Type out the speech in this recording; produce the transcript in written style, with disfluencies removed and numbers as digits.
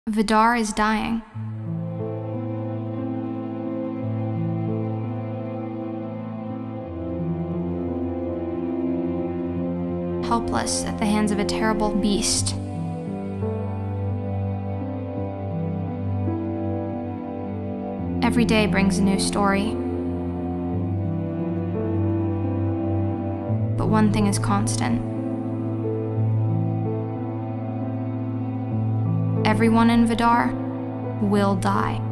Vidar is dying. Helpless at the hands of a terrible beast. Every day brings a new story. But one thing is constant. Everyone in Vidar will die.